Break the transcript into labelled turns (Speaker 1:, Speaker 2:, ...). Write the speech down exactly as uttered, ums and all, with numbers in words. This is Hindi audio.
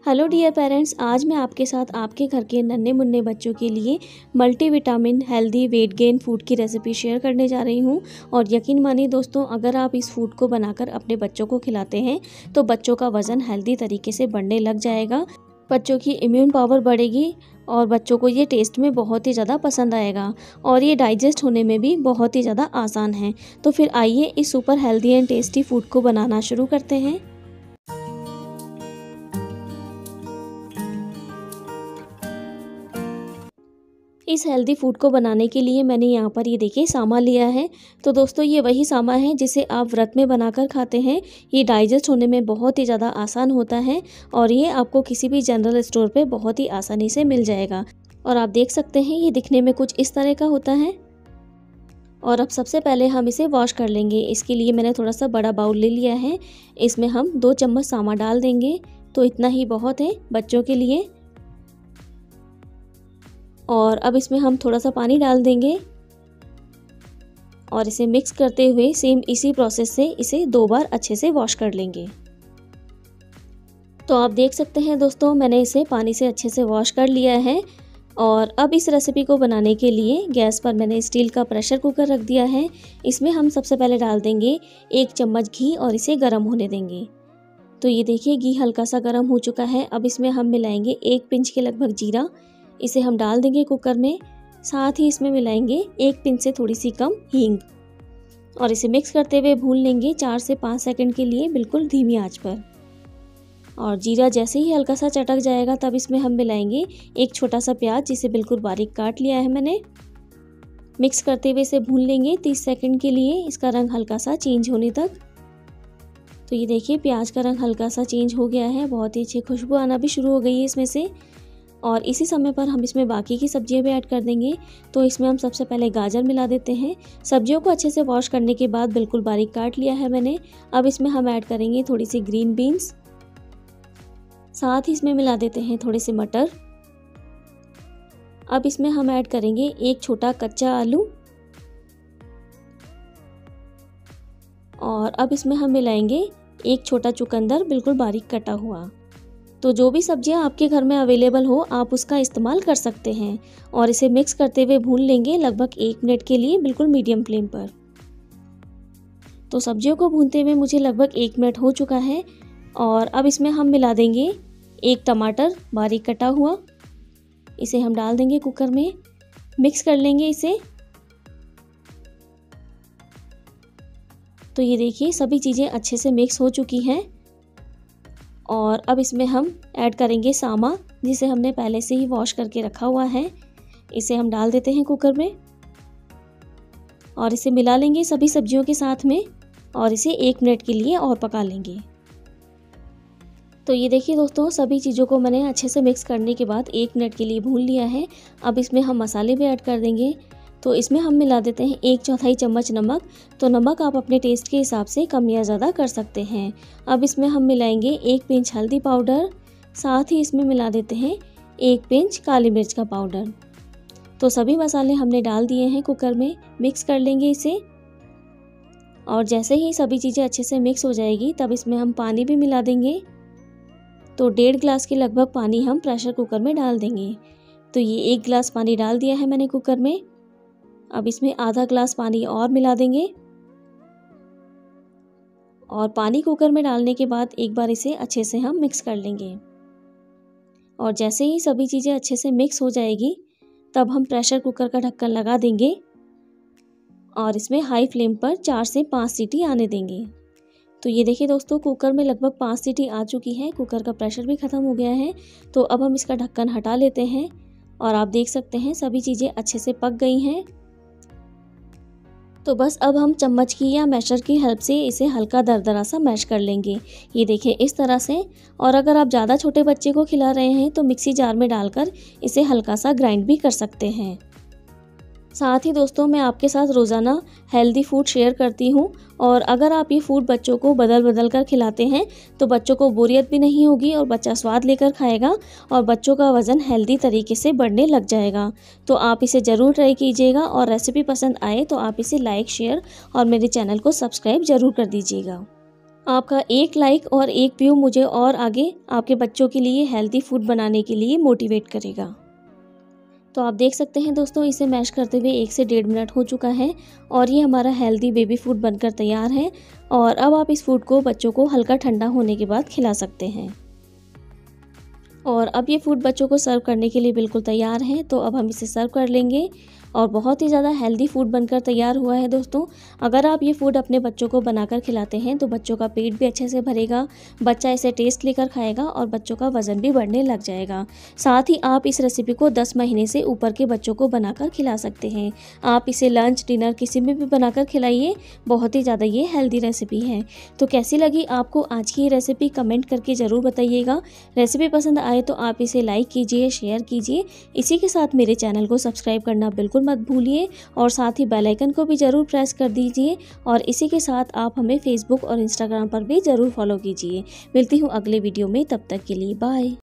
Speaker 1: हेलो डियर पेरेंट्स, आज मैं आपके साथ आपके घर के नन्हे मुन्ने बच्चों के लिए multivitamin healthy weight gain food की रेसिपी शेयर करने जा रही हूं। और यकीन मानिए दोस्तों, अगर आप इस फूड को बनाकर अपने बच्चों को खिलाते हैं तो बच्चों का वज़न हेल्दी तरीके से बढ़ने लग जाएगा, बच्चों की इम्यून पावर बढ़ेगी और बच्चों को ये टेस्ट में बहुत ही ज़्यादा पसंद आएगा और ये डाइजेस्ट होने में भी बहुत ही ज़्यादा आसान है। तो फिर आइए इस super healthy and tasty food को बनाना शुरू करते हैं। इस हेल्दी फूड को बनाने के लिए मैंने यहाँ पर ये देखिए सामा लिया है। तो दोस्तों, ये वही सामा है जिसे आप व्रत में बनाकर खाते हैं। ये डाइजेस्ट होने में बहुत ही ज़्यादा आसान होता है और ये आपको किसी भी जनरल स्टोर पे बहुत ही आसानी से मिल जाएगा। और आप देख सकते हैं ये दिखने में कुछ इस तरह का होता है। और अब सबसे पहले हम इसे वॉश कर लेंगे। इसके लिए मैंने थोड़ा सा बड़ा बाउल ले लिया है। इसमें हम दो चम्मच सामा डाल देंगे, तो इतना ही बहुत है बच्चों के लिए। और अब इसमें हम थोड़ा सा पानी डाल देंगे और इसे मिक्स करते हुए सेम इसी प्रोसेस से इसे दो बार अच्छे से वॉश कर लेंगे। तो आप देख सकते हैं दोस्तों, मैंने इसे पानी से अच्छे से वॉश कर लिया है। और अब इस रेसिपी को बनाने के लिए गैस पर मैंने स्टील का प्रेशर कुकर रख दिया है। इसमें हम सबसे पहले डाल देंगे एक चम्मच घी और इसे गर्म होने देंगे। तो ये देखिए घी हल्का सा गर्म हो चुका है। अब इसमें हम मिलाएंगे एक पिंच के लगभग जीरा, इसे हम डाल देंगे कुकर में। साथ ही इसमें मिलाएंगे एक पिंच से थोड़ी सी कम हींग और इसे मिक्स करते हुए भून लेंगे चार से पाँच सेकंड के लिए, बिल्कुल धीमी आंच पर। और जीरा जैसे ही हल्का सा चटक जाएगा तब इसमें हम मिलाएंगे एक छोटा सा प्याज, जिसे बिल्कुल बारीक काट लिया है मैंने। मिक्स करते हुए इसे भून लेंगे तीस सेकंड के लिए, इसका रंग हल्का सा चेंज होने तक। तो ये देखिए प्याज का रंग हल्का सा चेंज हो गया है, बहुत ही अच्छी खुशबू आना भी शुरू हो गई है इसमें से। और इसी समय पर हम इसमें बाकी की सब्जियां भी ऐड कर देंगे। तो इसमें हम सबसे पहले गाजर मिला देते हैं। सब्जियों को अच्छे से वॉश करने के बाद बिल्कुल बारीक काट लिया है मैंने। अब इसमें हम ऐड करेंगे थोड़ी सी ग्रीन बीन्स, साथ ही इसमें मिला देते हैं थोड़े से मटर। अब इसमें हम ऐड करेंगे एक छोटा कच्चा आलू और अब इसमें हम मिलाएंगे एक छोटा चुकंदर, बिल्कुल बारीक कटा हुआ। तो जो भी सब्जियां आपके घर में अवेलेबल हो आप उसका इस्तेमाल कर सकते हैं। और इसे मिक्स करते हुए भून लेंगे लगभग एक मिनट के लिए, बिल्कुल मीडियम फ्लेम पर। तो सब्जियों को भूनते हुए मुझे लगभग एक मिनट हो चुका है। और अब इसमें हम मिला देंगे एक टमाटर बारीक कटा हुआ, इसे हम डाल देंगे कुकर में। मिक्स कर लेंगे इसे। तो ये देखिए सभी चीज़ें अच्छे से मिक्स हो चुकी हैं। और अब इसमें हम ऐड करेंगे सामा, जिसे हमने पहले से ही वॉश करके रखा हुआ है। इसे हम डाल देते हैं कुकर में और इसे मिला लेंगे सभी सब्जियों के साथ में और इसे एक मिनट के लिए और पका लेंगे। तो ये देखिए दोस्तों, सभी चीज़ों को मैंने अच्छे से मिक्स करने के बाद एक मिनट के लिए भून लिया है। अब इसमें हम मसाले भी ऐड कर देंगे। तो इसमें हम मिला देते हैं एक चौथाई चम्मच नमक। तो नमक आप अपने टेस्ट के हिसाब से कम या ज़्यादा कर सकते हैं। अब इसमें हम मिलाएंगे एक पिंच हल्दी पाउडर, साथ ही इसमें मिला देते हैं एक पिंच काली मिर्च का पाउडर। तो सभी मसाले हमने डाल दिए हैं कुकर में। मिक्स कर लेंगे इसे। और जैसे ही सभी चीज़ें अच्छे से मिक्स हो जाएगी तब इसमें हम पानी भी मिला देंगे। तो डेढ़ गिलास के लगभग पानी हम प्रेशर कुकर में डाल देंगे। तो ये एक गिलास पानी डाल दिया है मैंने कुकर में। अब इसमें आधा ग्लास पानी और मिला देंगे और पानी कुकर में डालने के बाद एक बार इसे अच्छे से हम मिक्स कर लेंगे। और जैसे ही सभी चीज़ें अच्छे से मिक्स हो जाएगी तब हम प्रेशर कुकर का ढक्कन लगा देंगे और इसमें हाई फ्लेम पर चार से पाँच सीटी आने देंगे। तो ये देखिए दोस्तों, कुकर में लगभग पाँच सीटी आ चुकी है, कुकर का प्रेशर भी ख़त्म हो गया है। तो अब हम इसका ढक्कन हटा लेते हैं और आप देख सकते हैं सभी चीज़ें अच्छे से पक गई हैं। तो बस अब हम चम्मच की या मैशर की हेल्प से इसे हल्का दरदरा सा मैश कर लेंगे। ये देखिए इस तरह से। और अगर आप ज़्यादा छोटे बच्चे को खिला रहे हैं तो मिक्सी जार में डालकर इसे हल्का सा ग्राइंड भी कर सकते हैं। साथ ही दोस्तों, मैं आपके साथ रोज़ाना हेल्दी फूड शेयर करती हूँ और अगर आप ये फूड बच्चों को बदल बदल कर खिलाते हैं तो बच्चों को बोरियत भी नहीं होगी और बच्चा स्वाद लेकर खाएगा और बच्चों का वज़न हेल्दी तरीके से बढ़ने लग जाएगा। तो आप इसे ज़रूर ट्राई कीजिएगा और रेसिपी पसंद आए तो आप इसे लाइक, शेयर और मेरे चैनल को सब्सक्राइब ज़रूर कर दीजिएगा। आपका एक लाइक और एक व्यू मुझे और आगे आपके बच्चों के लिए हेल्दी फूड बनाने के लिए मोटिवेट करेगा। तो आप देख सकते हैं दोस्तों, इसे मैश करते हुए एक से डेढ़ मिनट हो चुका है और ये हमारा हेल्दी बेबी फूड बनकर तैयार है। और अब आप इस फूड को बच्चों को हल्का ठंडा होने के बाद खिला सकते हैं। और अब ये फूड बच्चों को सर्व करने के लिए बिल्कुल तैयार है। तो अब हम इसे सर्व कर लेंगे और बहुत ही ज़्यादा हेल्दी फूड बनकर तैयार हुआ है दोस्तों। अगर आप ये फूड अपने बच्चों को बनाकर खिलाते हैं तो बच्चों का पेट भी अच्छे से भरेगा, बच्चा इसे टेस्ट लेकर खाएगा और बच्चों का वज़न भी बढ़ने लग जाएगा। साथ ही आप इस रेसिपी को दस महीने से ऊपर के बच्चों को बनाकर खिला सकते हैं। आप इसे लंच डिनर किसी में भी बनाकर खिलाइए, बहुत ही ज़्यादा ये हेल्दी रेसिपी है। तो कैसी लगी आपको आज की ये रेसिपी कमेंट करके ज़रूर बताइएगा। रेसिपी पसंद आए तो आप इसे लाइक कीजिए, शेयर कीजिए। इसी के साथ मेरे चैनल को सब्सक्राइब करना बिल्कुल मत भूलिए और साथ ही बेल आइकन को भी ज़रूर प्रेस कर दीजिए। और इसी के साथ आप हमें फेसबुक और इंस्टाग्राम पर भी ज़रूर फॉलो कीजिए। मिलती हूँ अगले वीडियो में, तब तक के लिए बाय।